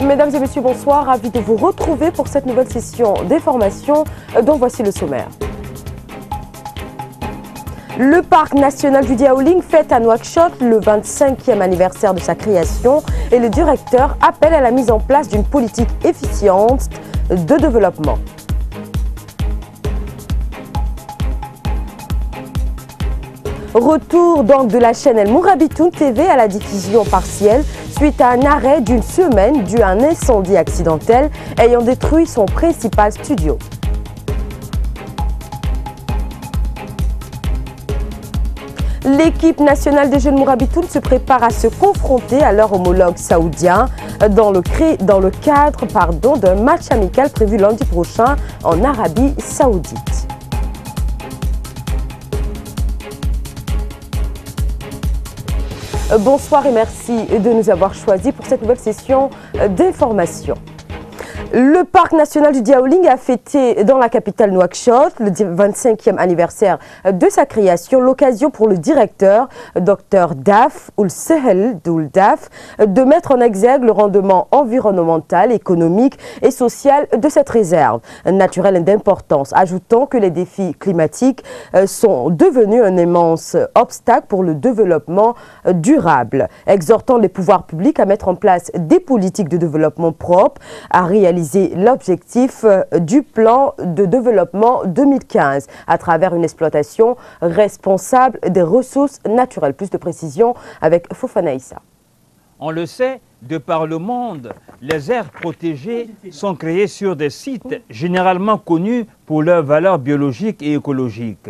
Mesdames et messieurs, bonsoir. Ravi de vous retrouver pour cette nouvelle session d'information dont voici le sommaire. Le parc national du Diaoling fête à Nouakchott le 25e anniversaire de sa création et le directeur appelle à la mise en place d'une politique efficiente de développement. Retour donc de la chaîne El Mourabitoun TV à la diffusion partielle suite à un arrêt d'une semaine dû à un incendie accidentel ayant détruit son principal studio. L'équipe nationale des jeunes Mourabitoun se prépare à se confronter à leur homologue saoudien dans le cadre d'un match amical prévu lundi prochain en Arabie Saoudite. Bonsoir et merci de nous avoir choisis pour cette nouvelle session d'information. Le parc national du Diaoling a fêté dans la capitale Nouakchott le 25e anniversaire de sa création, l'occasion pour le directeur, Dr Daf Oulsehel Douldaf, de mettre en exergue le rendement environnemental, économique et social de cette réserve naturelle d'importance, ajoutant que les défis climatiques sont devenus un immense obstacle pour le développement durable, exhortant les pouvoirs publics à mettre en place des politiques de développement propres, à réaliser l'objectif du plan de développement 2015 à travers une exploitation responsable des ressources naturelles. Plus de précisions avec Fofana Issa. On le sait, de par le monde, les aires protégées sont créées sur des sites généralement connus pour leurs valeurs biologiques et écologiques.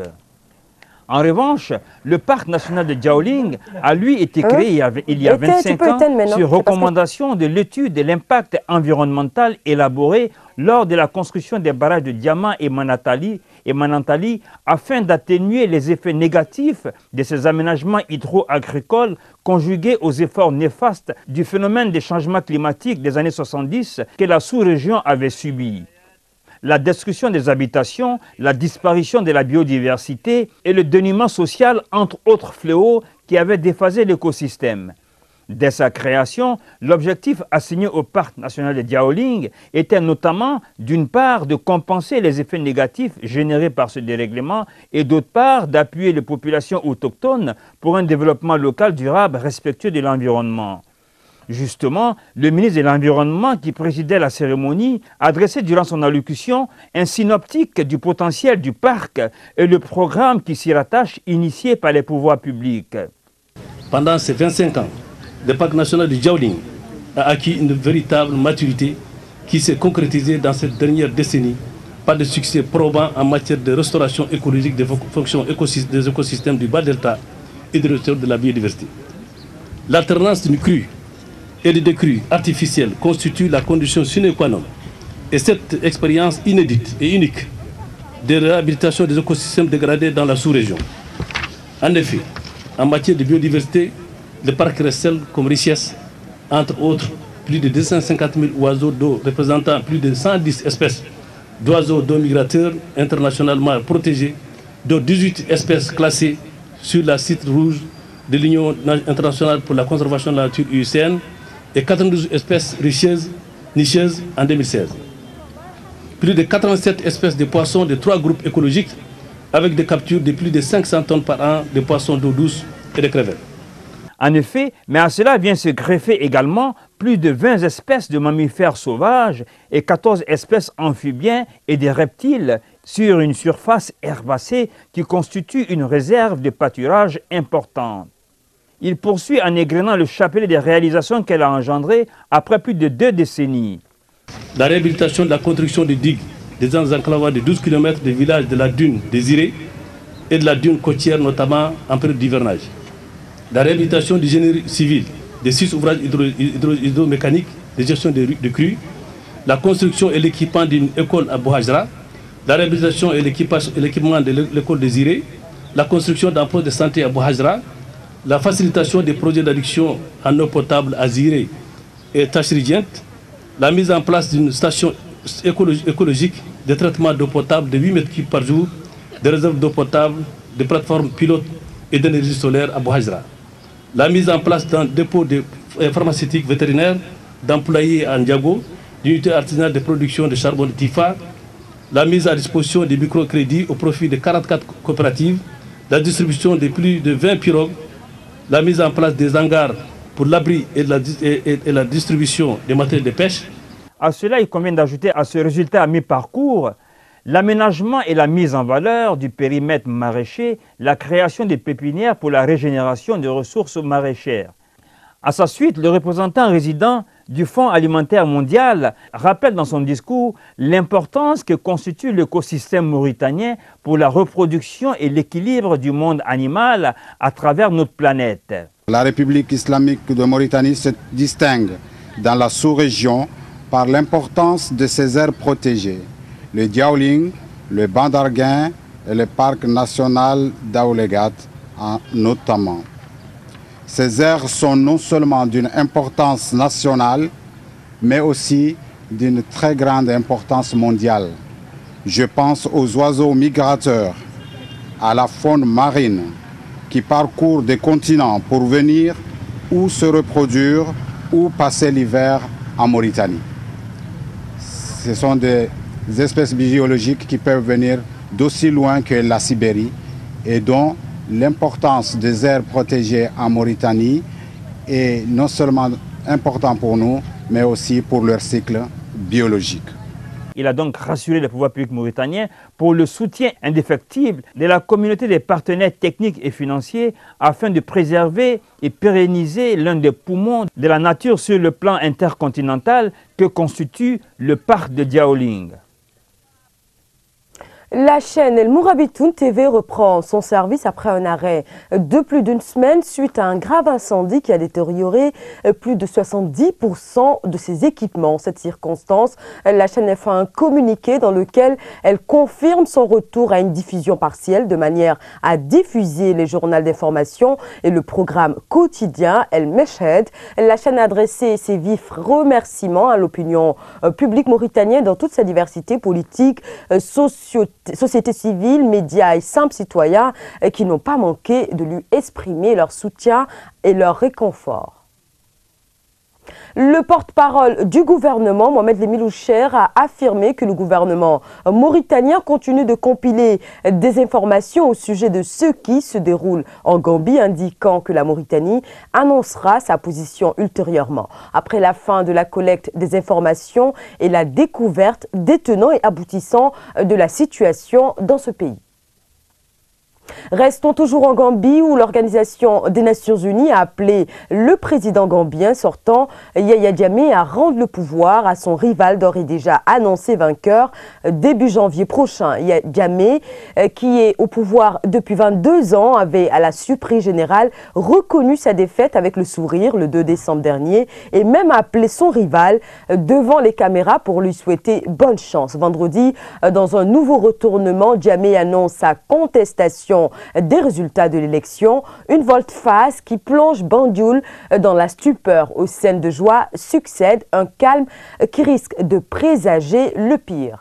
En revanche, le parc national de Diaoling a lui été créé il y a 25 ans sur recommandation de l'étude de l'impact environnemental élaborée lors de la construction des barrages de Diama et Manantali afin d'atténuer les effets négatifs de ces aménagements hydro-agricoles conjugués aux efforts néfastes du phénomène des changements climatiques des années 70 que la sous-région avait subi. La destruction des habitations, la disparition de la biodiversité et le dénuement social, entre autres fléaux qui avaient déphasé l'écosystème. Dès sa création, l'objectif assigné au parc national de Diaoling était notamment, d'une part, de compenser les effets négatifs générés par ce dérèglement et d'autre part, d'appuyer les populations autochtones pour un développement local durable respectueux de l'environnement. Justement, le ministre de l'Environnement qui présidait la cérémonie a dressé durant son allocution un synoptique du potentiel du parc et le programme qui s'y rattache initié par les pouvoirs publics. Pendant ces 25 ans, le parc national du Diaoling a acquis une véritable maturité qui s'est concrétisée dans cette dernière décennie par des succès probants en matière de restauration écologique des fonctions des écosystèmes du bas-delta et de restauration de la biodiversité. L'alternance d'une crue et de décrues artificielles constituent la condition sine qua non. Et cette expérience inédite et unique de réhabilitation des écosystèmes dégradés dans la sous-région. En effet, en matière de biodiversité, le parc recèle comme richesse, entre autres, plus de 250 000 oiseaux d'eau représentant plus de 110 espèces d'oiseaux d'eau migrateurs internationalement protégés, dont 18 espèces classées sur la site rouge de l'Union internationale pour la conservation de la nature UICN, et 92 espèces nicheuses en 2016. Plus de 87 espèces de poissons de 3 groupes écologiques avec des captures de plus de 500 tonnes par an de poissons d'eau douce et de crevettes. En effet, mais à cela vient se greffer également plus de 20 espèces de mammifères sauvages et 14 espèces amphibiens et des reptiles sur une surface herbacée qui constitue une réserve de pâturage importante. Il poursuit en égrenant le chapelet des réalisations qu'elle a engendrées après plus de 2 décennies. La réhabilitation de la construction des digues, des enclavements de 12 km des villages de la dune des Irés et de la dune côtière, notamment en période d'hivernage. La réhabilitation du génie civil, des 6 ouvrages hydromécaniques de gestion de crues, la construction et l'équipement d'une école à Bouhajra, la réhabilitation et l'équipement de l'école des Irés, la construction d'un poste de santé à Bouhajra, la facilitation des projets d'adduction en eau potable à Ziré et Tachridjent, la mise en place d'une station écologique de traitement d'eau potable de 8 mètres cubes par jour, des réserves d'eau potable, des plateformes pilotes et d'énergie solaire à Bouhajra. La mise en place d'un dépôt pharmaceutique vétérinaire d'employés à Ndiago, d'unités artisanales de production de charbon de Tifa, la mise à disposition des microcrédits au profit de 44 coopératives, la distribution de plus de 20 pirogues, la mise en place des hangars pour l'abri et la distribution des matériels de pêche. À cela, il convient d'ajouter à ce résultat à mi-parcours l'aménagement et la mise en valeur du périmètre maraîcher, la création des pépinières pour la régénération des ressources maraîchères. À sa suite, le représentant résident du Fonds alimentaire mondial rappelle dans son discours l'importance que constitue l'écosystème mauritanien pour la reproduction et l'équilibre du monde animal à travers notre planète. La République islamique de Mauritanie se distingue dans la sous-région par l'importance de ses aires protégées, le Diaoling, le Bandarguin et le parc national d'Aoulegat notamment. Ces aires sont non seulement d'une importance nationale, mais aussi d'une très grande importance mondiale. Je pense aux oiseaux migrateurs, à la faune marine qui parcourent des continents pour venir ou se reproduire ou passer l'hiver en Mauritanie. Ce sont des espèces biologiques qui peuvent venir d'aussi loin que la Sibérie et dont l'importance des aires protégées en Mauritanie est non seulement importante pour nous, mais aussi pour leur cycle biologique. Il a donc rassuré les pouvoirs publics mauritaniens pour le soutien indéfectible de la communauté des partenaires techniques et financiers afin de préserver et pérenniser l'un des poumons de la nature sur le plan intercontinental que constitue le parc de Diaoling. La chaîne El Mourabitoun TV reprend son service après un arrêt de plus d'une semaine suite à un grave incendie qui a détérioré plus de 70% de ses équipements. En cette circonstance, la chaîne a fait un communiqué dans lequel elle confirme son retour à une diffusion partielle de manière à diffuser les journaux d'information et le programme quotidien El Meshed. La chaîne a adressé ses vifs remerciements à l'opinion publique mauritanienne dans toute sa diversité politique, société civile, médias et simples citoyens qui n'ont pas manqué de lui exprimer leur soutien et leur réconfort. Le porte-parole du gouvernement, Mohamed Lemiloucher, a affirmé que le gouvernement mauritanien continue de compiler des informations au sujet de ce qui se déroule en Gambie, indiquant que la Mauritanie annoncera sa position ultérieurement. Après la fin de la collecte des informations et la découverte des tenants et aboutissants de la situation dans ce pays. Restons toujours en Gambie où l'Organisation des Nations Unies a appelé le président gambien sortant Yahya Jammeh à rendre le pouvoir à son rival d'ores et déjà annoncé vainqueur début janvier prochain. Yahya Jammeh, qui est au pouvoir depuis 22 ans, avait à la surprise générale reconnu sa défaite avec le sourire le 2 décembre dernier et même appelé son rival devant les caméras pour lui souhaiter bonne chance. Vendredi, dans un nouveau retournement, Jammeh annonce sa contestation des résultats de l'élection, une volte-face qui plonge Banjul dans la stupeur. Aux scènes de joie succède un calme qui risque de présager le pire.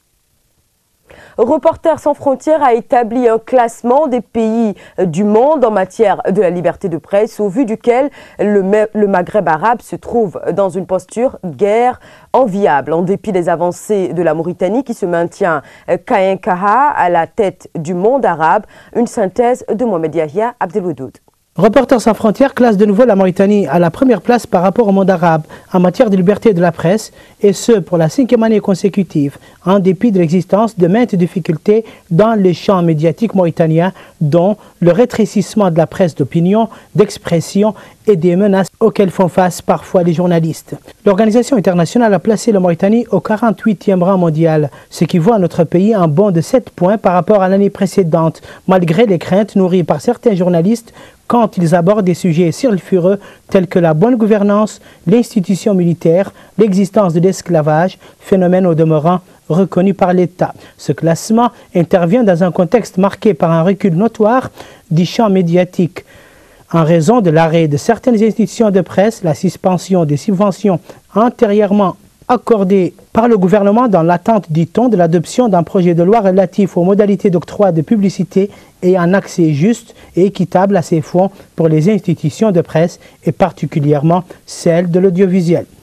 Reporters sans frontières a établi un classement des pays du monde en matière de la liberté de presse, au vu duquel le Maghreb arabe se trouve dans une posture guère enviable. En dépit des avancées de la Mauritanie qui se maintient Kayen Kaha à la tête du monde arabe, une synthèse de Mohamed Yahya Abdelwadoud. Reporters sans frontières classe de nouveau la Mauritanie à la première place par rapport au monde arabe en matière de liberté de la presse, et ce pour la 5e année consécutive, en dépit de l'existence de maintes difficultés dans les champs médiatiques mauritaniens, dont le rétrécissement de la presse d'opinion, d'expression et des menaces auxquelles font face parfois les journalistes. L'organisation internationale a placé la Mauritanie au 48e rang mondial, ce qui voit notre pays en bond de 7 points par rapport à l'année précédente, malgré les craintes nourries par certains journalistes quand ils abordent des sujets sulfureux tels que la bonne gouvernance, l'institution militaire, l'existence de l'esclavage, phénomène au demeurant reconnu par l'État. Ce classement intervient dans un contexte marqué par un recul notoire du champ médiatique en raison de l'arrêt de certaines institutions de presse, la suspension des subventions antérieurement accordées par le gouvernement dans l'attente, dit-on, de l'adoption d'un projet de loi relatif aux modalités d'octroi de publicité et un accès juste et équitable à ces fonds pour les institutions de presse et particulièrement celles de l'audiovisuel.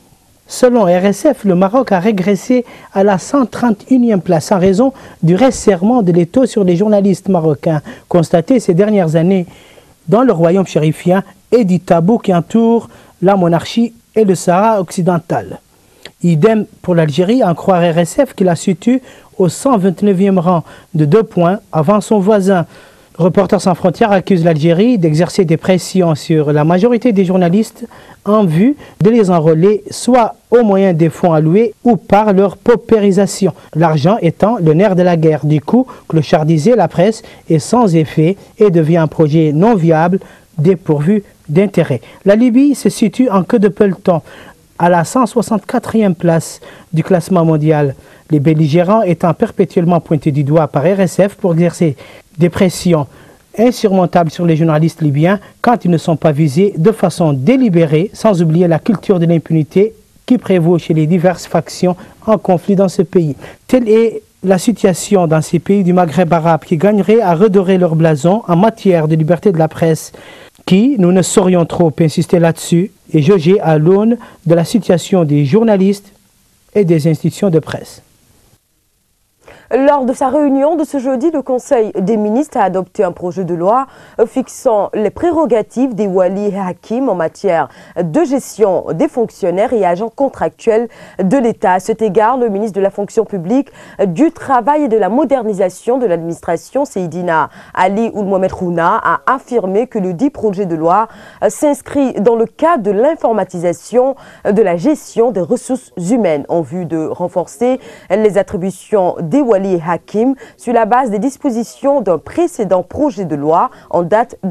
Selon RSF, le Maroc a régressé à la 131e place en raison du resserrement de l'étau sur les journalistes marocains constaté ces dernières années dans le royaume chérifien et du tabou qui entoure la monarchie et le Sahara occidental. Idem pour l'Algérie, à en croire RSF, qui la situe au 129e rang de 2 points avant son voisin. Reporters sans frontières accuse l'Algérie d'exercer des pressions sur la majorité des journalistes en vue de les enrôler, soit au moyen des fonds alloués ou par leur paupérisation. L'argent étant le nerf de la guerre. Du coup, clochardiser la presse est sans effet et devient un projet non viable, dépourvu d'intérêt. La Libye se situe en queue de peloton, à la 164e place du classement mondial. Les belligérants étant perpétuellement pointés du doigt par RSF pour exercer des pressions insurmontables sur les journalistes libyens quand ils ne sont pas visés de façon délibérée, sans oublier la culture de l'impunité qui prévaut chez les diverses factions en conflit dans ce pays. Telle est la situation dans ces pays du Maghreb arabe qui gagneraient à redorer leur blason en matière de liberté de la presse, qui, nous ne saurions trop insister là-dessus, est jaugée à l'aune de la situation des journalistes et des institutions de presse. Lors de sa réunion de ce jeudi, le Conseil des ministres a adopté un projet de loi fixant les prérogatives des wali et hakim en matière de gestion des fonctionnaires et agents contractuels de l'État. À cet égard, le ministre de la fonction publique, du travail et de la modernisation de l'administration, Seydina Ali Ould Mohamed Rouna, a affirmé que le dit projet de loi s'inscrit dans le cadre de l'informatisation de la gestion des ressources humaines en vue de renforcer les attributions des wali et hakim sur la base des dispositions d'un précédent projet de loi en date de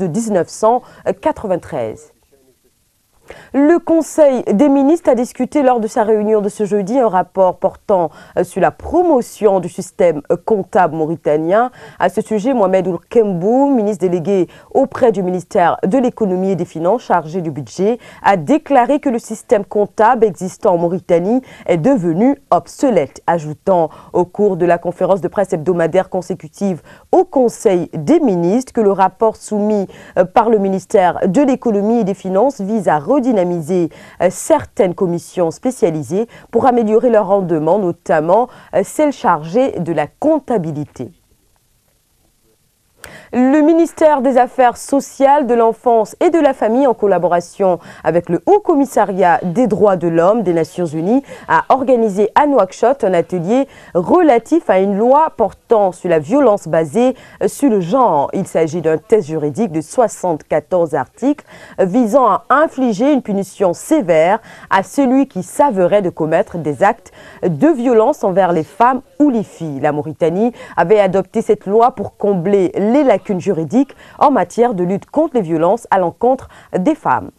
1993. Le Conseil des ministres a discuté lors de sa réunion de ce jeudi un rapport portant sur la promotion du système comptable mauritanien. À ce sujet, Mohamed Ould Kembou, ministre délégué auprès du ministère de l'économie et des finances chargé du budget, a déclaré que le système comptable existant en Mauritanie est devenu obsolète, ajoutant au cours de la conférence de presse hebdomadaire consécutive au Conseil des ministres que le rapport soumis par le ministère de l'économie et des finances vise à redynamiser certaines commissions spécialisées pour améliorer leur rendement, notamment celles chargées de la comptabilité. Le ministère des Affaires sociales, de l'enfance et de la famille, en collaboration avec le Haut Commissariat des droits de l'homme des Nations Unies, a organisé à Nouakchott un atelier relatif à une loi portant sur la violence basée sur le genre. Il s'agit d'un test juridique de 74 articles visant à infliger une punition sévère à celui qui s'avérerait de commettre des actes de violence envers les femmes ou les filles. La Mauritanie avait adopté cette loi pour combler les lacunes juridiques en matière de lutte contre les violences à l'encontre des femmes.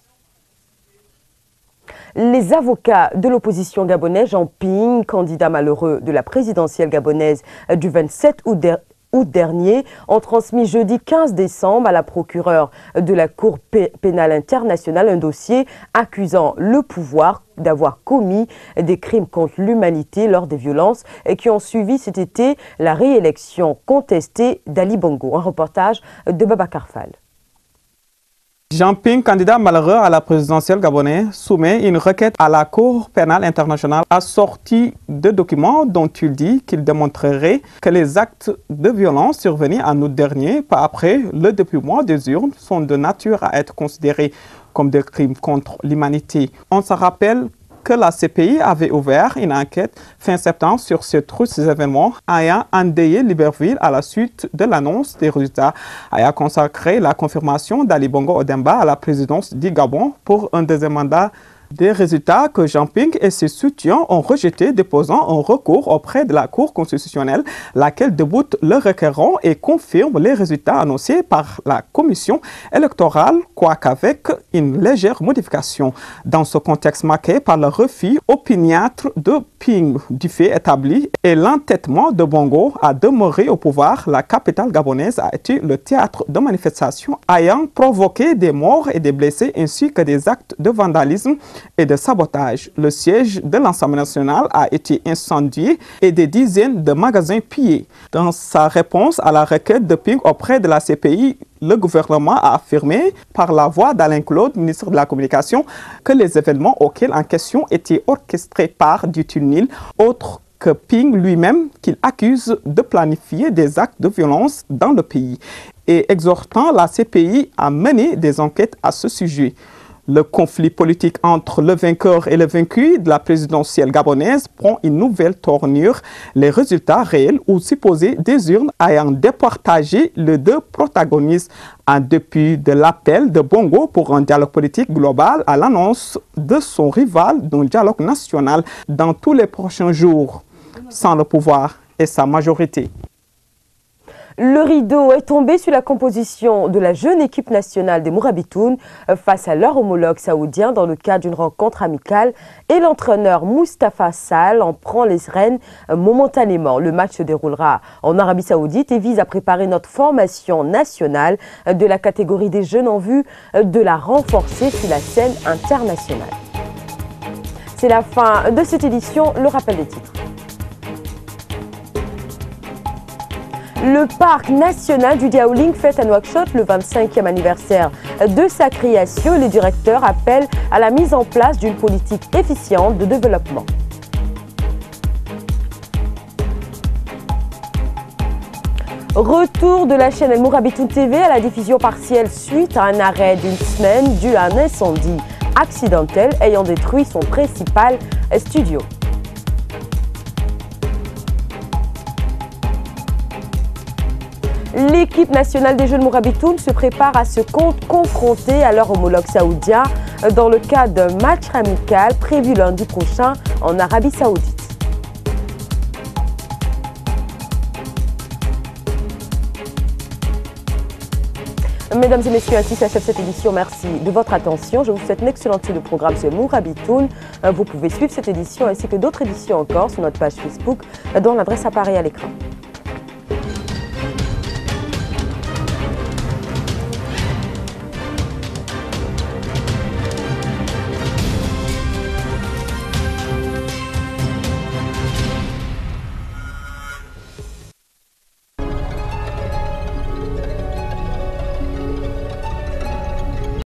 Les avocats de l'opposition gabonaise, Jean Ping, candidat malheureux de la présidentielle gabonaise du 27 août dernier, ont transmis jeudi 15 décembre à la procureure de la Cour pénale internationale un dossier accusant le pouvoir d'avoir commis des crimes contre l'humanité lors des violences qui ont suivi cet été la réélection contestée d'Ali Bongo. Un reportage de Babacar Fall. Jean Ping, candidat malheureux à la présidentielle gabonaise, soumet une requête à la Cour pénale internationale assortie de documents dont il dit qu'il démontrerait que les actes de violence survenus en août dernier, pas après le dépouillement des urnes, sont de nature à être considérés comme des crimes contre l'humanité. On se rappelle que la CPI avait ouvert une enquête fin septembre sur ces événements ayant endeuillé Libreville à la suite de l'annonce des résultats, ayant consacré la confirmation d'Ali Bongo Ondimba à la présidence du Gabon pour un deuxième mandat. Des résultats que Jean Ping et ses soutiens ont rejetés, déposant un recours auprès de la Cour constitutionnelle, laquelle déboute le requérant et confirme les résultats annoncés par la commission électorale, quoiqu'avec une légère modification. Dans ce contexte marqué par le refus opiniâtre de Ping du fait établi et l'entêtement de Bongo à demeurer au pouvoir, la capitale gabonaise a été le théâtre de manifestations ayant provoqué des morts et des blessés ainsi que des actes de vandalisme et de sabotage. Le siège de l'Assemblée nationale a été incendié et des dizaines de magasins pillés. Dans sa réponse à la requête de Ping auprès de la CPI, le gouvernement a affirmé par la voix d'Alain Claude, ministre de la Communication, que les événements auxquels en question étaient orchestrés par du Tunil, autre que Ping lui-même, qu'il accuse de planifier des actes de violence dans le pays, et exhortant la CPI à mener des enquêtes à ce sujet. Le conflit politique entre le vainqueur et le vaincu de la présidentielle gabonaise prend une nouvelle tournure. Les résultats réels ou supposés des urnes ayant départagé les deux protagonistes en dépit de l'appel de Bongo pour un dialogue politique global à l'annonce de son rival d'un dialogue national dans tous les prochains jours, sans le pouvoir et sa majorité. Le rideau est tombé sur la composition de la jeune équipe nationale des Mourabitoun face à leur homologue saoudien dans le cadre d'une rencontre amicale et l'entraîneur Moustapha Sall en prend les rênes momentanément. Le match se déroulera en Arabie Saoudite et vise à préparer notre formation nationale de la catégorie des jeunes en vue de la renforcer sur la scène internationale. C'est la fin de cette édition, le rappel des titres. Le parc national du Diaoling fête à Nouakchott le 25e anniversaire de sa création. Les directeurs appellent à la mise en place d'une politique efficiente de développement. Retour de la chaîne El Mourabitoun TV à la diffusion partielle suite à un arrêt d'une semaine dû à un incendie accidentel ayant détruit son principal studio. L'équipe nationale des jeunes Mourabitoun se prépare à se confronter à leur homologue saoudien dans le cadre d'un match amical prévu lundi prochain en Arabie Saoudite. Mesdames et messieurs, ainsi s'achève cette édition. Merci de votre attention. Je vous souhaite une excellente suite de programme sur Mourabitoun. Vous pouvez suivre cette édition ainsi que d'autres éditions encore sur notre page Facebook dont l'adresse apparaît à l'écran.